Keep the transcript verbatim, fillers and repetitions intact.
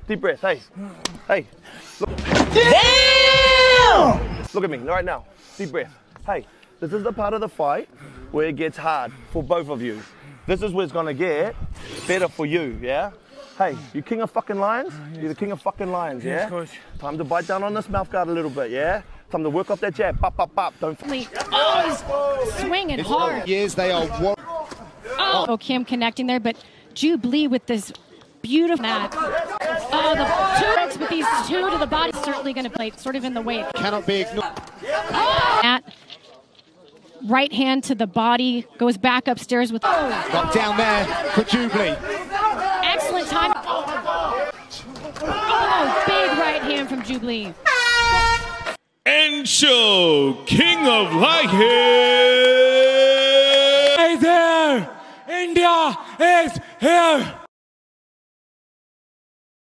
Deep breath. Hey. Hey. Look. Damn! Look at me right now. Deep breath. Hey, this is the part of the fight where it gets hard for both of you. This is where it's gonna get better for you, yeah? Hey, you king of fucking lions? You're the king of fucking lions, yeah? Yes, coach. Time to bite down on this mouth guard a little bit, yeah? Time to work off that jab. Pop, pop, pop. Don't. Oh, he's swinging hard. Years they are. Oh, Kim connecting there, but Jubli with this beautiful mat. Oh, the two hooks with these two to the body certainly going to play sort of in the way. Cannot be ignored. Oh. Mat, right hand to the body, goes back upstairs with. Oh. Got down there for Jubli. Excellent time. Oh, big right hand from Jubli. Anshul, king of light Hey there, India is here.